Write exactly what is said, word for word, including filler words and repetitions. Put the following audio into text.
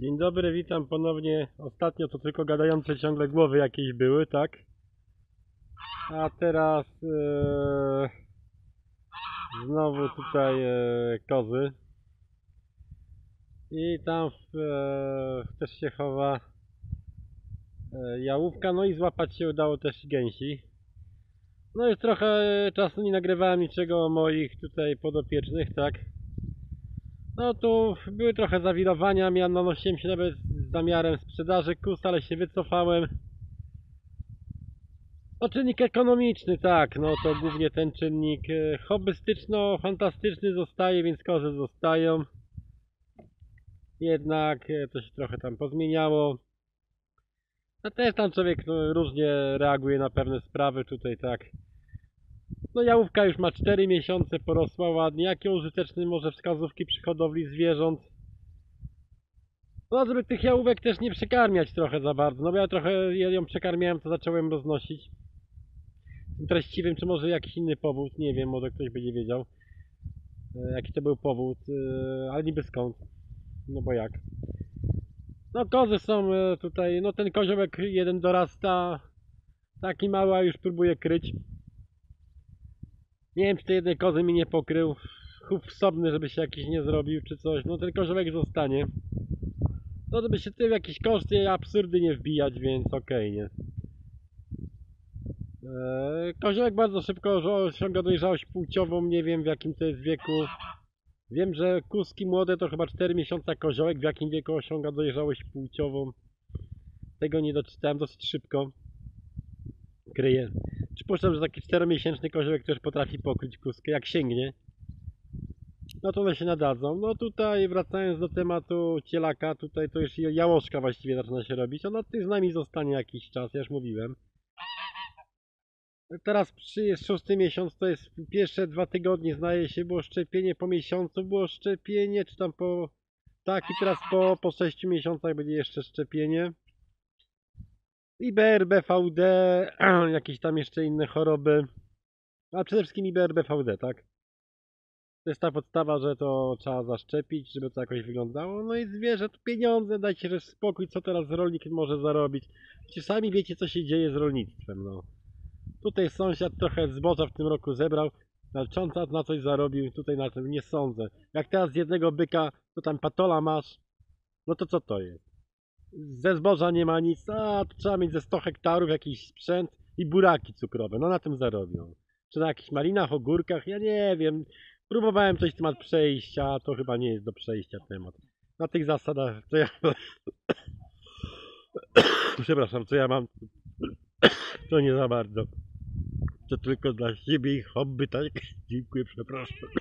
Dzień dobry, witam ponownie. Ostatnio to tylko gadające ciągle głowy jakieś były, tak? A teraz e, znowu tutaj e, kozy. I tam w, e, też się chowa e, jałówka, no i złapać się udało też gęsi. No już trochę czasu nie nagrywałem niczego o moich tutaj podopiecznych, tak? No tu były trochę zawirowania, miałem, nanosiłem się nawet z zamiarem sprzedaży kóz, ale się wycofałem. No czynnik ekonomiczny, tak, no to głównie ten czynnik. Hobbystyczno-fantastyczny zostaje, więc kozy zostają. Jednak to się trochę tam pozmieniało. No też tam człowiek no, różnie reaguje na pewne sprawy tutaj, tak. No jałówka już ma cztery miesiące, porosła ładnie. Jakie użyteczne może wskazówki przy hodowli zwierząt? No żeby tych jałówek też nie przekarmiać trochę za bardzo. No bo ja trochę ją przekarmiałem, to zacząłem roznosić. Tym treściwym, czy może jakiś inny powód, nie wiem, może ktoś będzie wiedział. Jaki to był powód, ale niby skąd. No bo jak. No kozy są tutaj, no ten koziołek jeden dorasta. Taki mały, a już próbuje kryć. Nie wiem, czy tej jednej kozy mi nie pokrył. Chów wsobny, żeby się jakiś nie zrobił, czy coś. No ten koziołek zostanie. No żeby się tym jakieś koszty absurdy nie wbijać, więc okej, okay, nie. Eee, koziołek bardzo szybko osiąga dojrzałość płciową, nie wiem w jakim to jest wieku. Wiem, że kózki młode to chyba cztery miesiące, koziołek w jakim wieku osiąga dojrzałość płciową. Tego nie doczytałem, dosyć szybko kryje. Przypuszczam, że taki czteromiesięczny koziołek też potrafi pokryć kózkę, jak sięgnie. No to one się nadadzą. No tutaj wracając do tematu cielaka, tutaj to już jałoszka właściwie zaczyna się robić. Ona tutaj z nami zostanie jakiś czas, ja już mówiłem. Teraz jest szósty miesiąc, to jest pierwsze dwa tygodnie, zdaje się, było szczepienie, po miesiącu było szczepienie, czy tam po... Tak, i teraz po, po sześciu miesiącach będzie jeszcze szczepienie. I B R B V D, jakieś tam jeszcze inne choroby. A przede wszystkim I B R B V D, tak? To jest ta podstawa, że to trzeba zaszczepić, żeby to jakoś wyglądało. No i zwierzę, to pieniądze, dajcie że spokój, co teraz rolnik może zarobić. Przecież sami wiecie, co się dzieje z rolnictwem, no. Tutaj sąsiad trochę zboża w tym roku zebrał, walcząca na coś zarobił, tutaj na tym nie sądzę. Jak teraz z jednego byka, to tam patola masz, no to co to jest? Ze zboża nie ma nic, a to trzeba mieć ze sto hektarów jakiś sprzęt i buraki cukrowe, no na tym zarobią. Czy na jakichś malinach, ogórkach, ja nie wiem. Próbowałem coś temat przejścia, a to chyba nie jest do przejścia temat. Na tych zasadach, co ja... Przepraszam, co ja mam, to nie za bardzo. To tylko dla siebie i hobby, tak? Dziękuję, przepraszam.